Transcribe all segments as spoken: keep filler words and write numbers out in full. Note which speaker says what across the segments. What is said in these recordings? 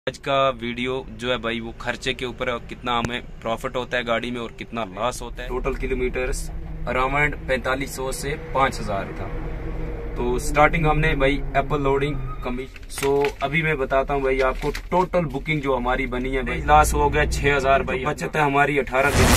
Speaker 1: आज का वीडियो जो है भाई वो खर्चे के ऊपर है, कितना हमें प्रॉफिट होता है गाड़ी में और कितना लॉस होता है। टोटल किलोमीटर्स अराउंड पैंतालीस सौ से पाँच हजार था। तो स्टार्टिंग हमने भाई एप्पल लोडिंग कमीशन। सो अभी मैं बताता हूँ भाई आपको टोटल बुकिंग जो हमारी बनी है भाई लॉस हो गया छह हजार भाई, बचत है हमारी अठारह दिन।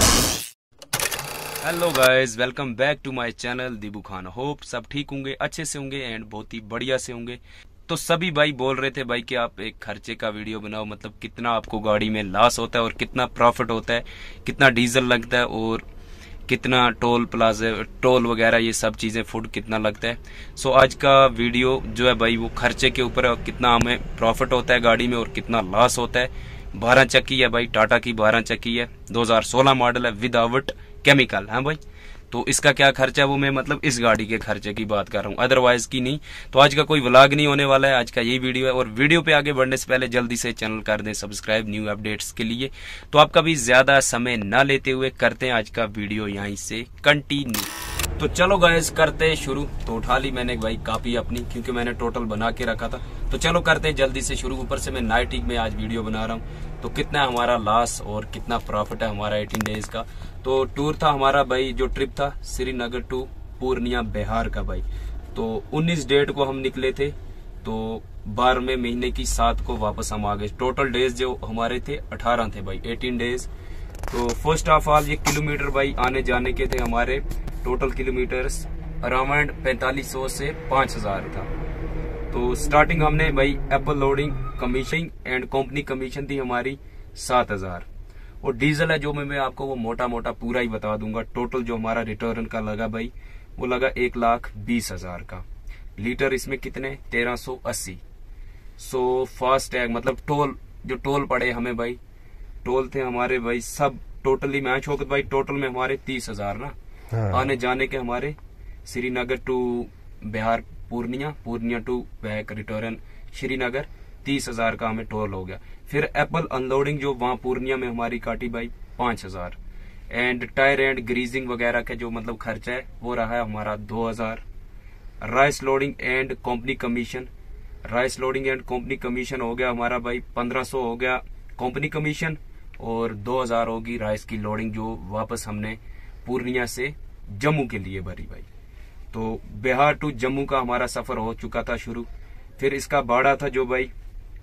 Speaker 1: Hello guys, welcome back to my channel Dibu Khan. Hope सब ठीक होंगे, अच्छे से होंगे एंड बहुत ही बढ़िया से होंगे। तो सभी भाई बोल रहे थे भाई कि आप एक खर्चे का वीडियो बनाओ, मतलब कितना आपको गाड़ी में लॉस होता है और कितना प्रॉफिट होता है, कितना डीजल लगता है और कितना टोल प्लाजा टोल वगैरह ये सब चीजें फूड कितना लगता है। सो आज का वीडियो जो है भाई वो खर्चे के ऊपर है, कितना हमें प्रॉफिट होता है गाड़ी में और कितना लॉस होता है। बारह चक्की है भाई, टाटा की बारह चक्की है, दो हजार सोलह मॉडल है विदाउट केमिकल है भाई। तो इसका क्या खर्चा है वो मैं मतलब इस गाड़ी के खर्चे की बात कर रहा हूँ, अदरवाइज की नहीं। तो आज का कोई व्लॉग नहीं होने वाला है, आज का यही वीडियो है। और वीडियो पे आगे बढ़ने से पहले जल्दी से चैनल कर दें सब्सक्राइब न्यू अपडेट्स के लिए। तो आपका भी ज्यादा समय ना लेते हुए करते हैं आज का वीडियो यहीं से कंटिन्यू। तो चलो गाइस करते हैं शुरू। तो उठा ली मैंने भाई कापी अपनी, क्योंकि मैंने टोटल बना के रखा था। तो चलो करते हैं जल्दी से शुरू। ऊपर से मैं नाइट में आज वीडियो बना रहा हूँ। तो कितना है हमारा लॉस और कितना प्रॉफिट है हमारा अठारह डेज का। तो टूर था हमारा भाई, जो ट्रिप था श्रीनगर टू पूर्णिया बिहार का भाई। तो उन्नीस डेट को हम निकले थे, तो बारहवें महीने की सात को वापस हम आ गए। टोटल डेज जो हमारे थे अठारह थे भाई, अठारह डेज। तो फर्स्ट ऑफ ऑल ये किलोमीटर भाई आने जाने के थे हमारे टोटल किलोमीटर्स अराउंड पैंतालीस सौ से पांच हजार था। तो स्टार्टिंग हमने भाई apple loading commission and company commission थी हमारी सात हजार। और डीजल है जो मैं, मैं आपको वो मोटा मोटा पूरा ही बता दूंगा। टोटल जो हमारा रिटर्न का लगा भाई वो लगा एक लाख बीस हजार का। लीटर इसमें कितने, तेरह सौ अस्सी। सो फास्ट टैग मतलब टोल, जो टोल पड़े हमें भाई, टोल थे हमारे भाई सब टोटली मैच होकर भाई टोटल में हमारे तीस हजार ना। हाँ। आने जाने के हमारे Srinagar to Bihar Purnia, Purnia to back return Srinagar, तीस हजार का हमें टोल हो गया। फिर एप्पल अनलोडिंग जो वहां पूर्णिया में हमारी काटी भाई पांच हजार। एंड टायर एंड ग्रीजिंग वगैरह का जो मतलब खर्चा है वो रहा है हमारा दो हजार। Rice loading and company commission, rice loading and company commission हो गया हमारा भाई पंद्रह सौ हो गया कंपनी कमीशन, और दो हजार होगी राइस की लोडिंग जो वापस हमने पूर्णिया से जम्मू के लिए भरी भाई। तो बिहार टू जम्मू का हमारा सफर हो चुका था शुरू। फिर इसका भाड़ा था जो भाई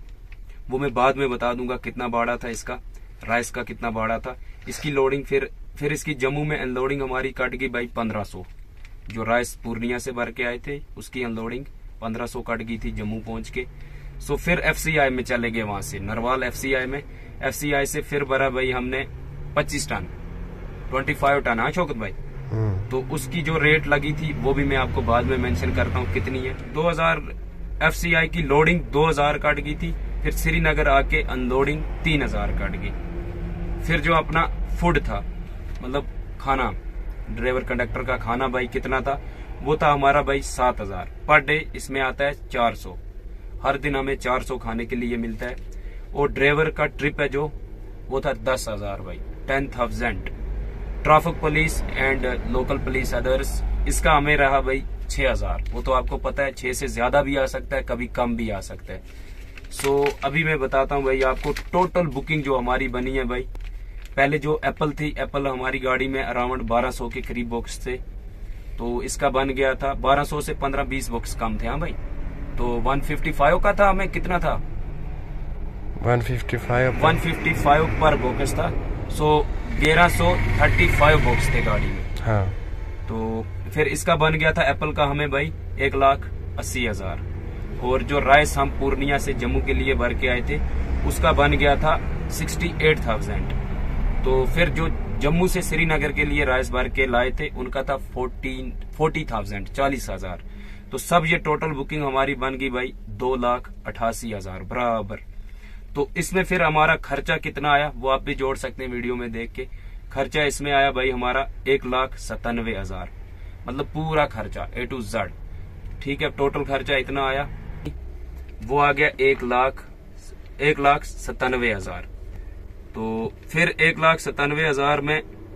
Speaker 1: वो मैं बाद में बता दूंगा कितना भाड़ा था इसका, राइस का कितना भाड़ा था। इसकी लोडिंग फिर फिर इसकी जम्मू में अनलोडिंग हमारी कट गई भाई पंद्रह सौ। जो राइस पूर्णिया से भर के आए थे उसकी अनलोडिंग पंद्रह सौ कट गई थी जम्मू पहुंच के। सो फिर एफसीआई में चले गए, वहां से नरवाल एफसीआई में। एफसीआई से फिर भरा भाई हमने पच्चीस टन, पच्चीस टन। हाँ शौकत भाई, तो उसकी जो रेट लगी थी वो भी मैं आपको बाद में मेंशन करता हूँ कितनी है। दो हजार एफसीआई की लोडिंग दो हजार कट गई थी। फिर श्रीनगर आके अनलोडिंग तीन हजार कट गई। फिर जो अपना फूड था मतलब खाना, ड्राइवर कंडक्टर का खाना भाई कितना था, वो था हमारा भाई सात हजार पर डे। इसमें आता है चार सौ, हर दिन हमें चार सौ खाने के लिए मिलता है। और ड्राइवर का ट्रिप है जो वो था दस हजार भाई, ten thousand. Traffic police and local police others, इसका हमें रहा भाई छह हजार। वो तो आपको पता है छह से ज्यादा भी आ सकता है, कभी कम भी आ सकता है। सो so, अभी मैं बताता हूँ भाई आपको टोटल बुकिंग जो हमारी बनी है भाई। पहले जो एप्पल थी, एप्पल हमारी गाड़ी में अराउंड बारह सौ के करीब बॉक्स थे। तो इसका बन गया था बारह सौ से पंद्रह बीस बॉक्स कम थे। हाँ भाई, तो एक सौ पचपन का था, हमें कितना था
Speaker 2: एक सौ पचपन
Speaker 1: एक सौ पचपन पर बॉक्स था। सो ग्यारह सौ पैंतीस बॉक्स थे गाड़ी में।
Speaker 2: हाँ।
Speaker 1: तो फिर इसका बन गया था एप्पल का हमें भाई एक लाख अस्सी हजार। और जो राइस हम पूर्णिया से जम्मू के लिए भर के आए थे उसका बन गया था अड़सठ हजार। तो फिर जो जम्मू से श्रीनगर के लिए राइस भर के लाए थे उनका था चालीस हजार, चालीस हजार। तो सब ये टोटल बुकिंग हमारी बन गई भाई दो लाख अठासी हजार बराबर। तो इसमें फिर हमारा खर्चा कितना आया वो आप भी जोड़ सकते हैं वीडियो में देख के। खर्चा इसमें आया भाई हमारा एक लाख सतानवे हजार, मतलब पूरा खर्चा ए टू जेड। ठीक है, टोटल खर्चा इतना आया, वो आ गया एक लाख एक लाख सतानवे हजार। तो फिर एक लाख सतानवे हजार में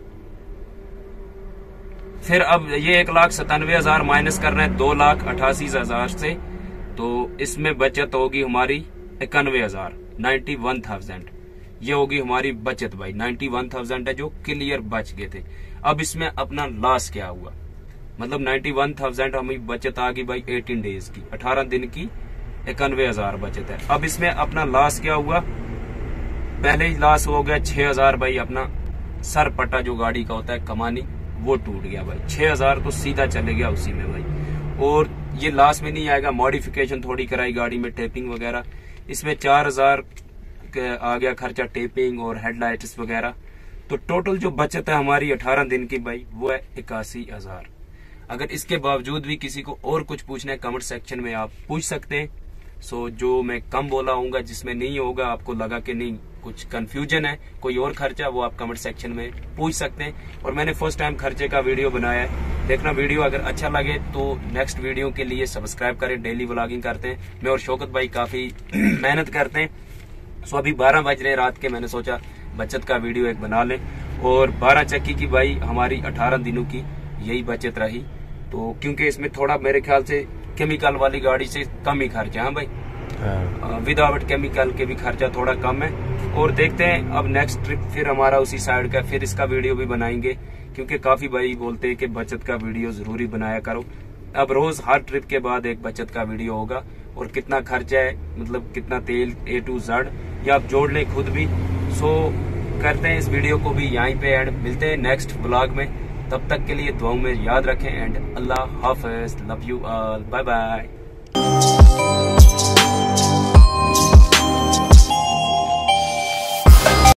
Speaker 1: फिर अब ये एक लाख सतानवे हजार माइनस करना है दो लाख अठासी हजार से। तो इसमें बचत होगी हमारी इक्यानवे हजार नाइन्टी वन थाउजेंड। ये होगी हमारी बचत भाई, नाइन्टी वन थाउजेंड है जो क्लियर बच गए थे। अब इसमें अपना लॉस क्या हुआ, मतलब नाइन्टी वन थाउजेंड हमें बचत आ गई भाई एटीन डेज की, अठारह दिन की इक्यानवे हजार बचत है। अब इसमें अपना लॉस क्या हुआ, पहले ही लॉस हो गया छह हजार भाई, अपना सर पट्टा जो गाड़ी का होता है कमानी वो टूट गया भाई, छह हजार तो सीधा चले गया उसी में भाई। और ये लॉस में नहीं आएगा, मॉडिफिकेशन थोड़ी कराई गाड़ी में, टेपिंग वगैरह, इसमें चार हजार आ गया खर्चा टेपिंग और हेडलाइट्स वगैरह। तो टोटल जो बचत है हमारी अठारह दिन की भाई वो है इक्यासी हजार। अगर इसके बावजूद भी किसी को और कुछ पूछना है कमेंट सेक्शन में आप पूछ सकते हैं। सो जो मैं कम बोला हूँ जिसमें नहीं होगा, आपको लगा कि नहीं कुछ कंफ्यूजन है कोई और खर्चा, वो आप कमेंट सेक्शन में पूछ सकते हैं। और मैंने फर्स्ट टाइम खर्चे का वीडियो बनाया है, देखना वीडियो अगर अच्छा लगे तो नेक्स्ट वीडियो के लिए सब्सक्राइब करें। डेली व्लॉगिंग करते हैं मैं और शौकत भाई, काफी मेहनत करते हैं। सो अभी बारह बज रहे रात के, मैंने सोचा बचत का वीडियो एक बना लें। और बारह चक्की की भाई हमारी अठारह दिनों की यही बचत रही, तो क्योंकि इसमें थोड़ा मेरे ख्याल से केमिकल वाली गाड़ी से कम ही खर्चा है भाई, विदाउट केमिकल के भी खर्चा थोड़ा कम है। और देखते हैं अब नेक्स्ट ट्रिप फिर हमारा उसी साइड का, फिर इसका वीडियो भी बनाएंगे, क्योंकि काफी भाई बोलते हैं कि बचत का वीडियो जरूरी बनाया करो। अब रोज हर ट्रिप के बाद एक बचत का वीडियो होगा, और कितना खर्चा है, मतलब कितना तेल ए टू जेड, या आप जोड़ लें खुद भी। सो करते हैं इस वीडियो को भी यहीं पे एंड मिलते हैं नेक्स्ट ब्लॉग में। तब तक के लिए दुआओं में याद रखें एंड अल्लाह हाफिज, love you all, bye bye.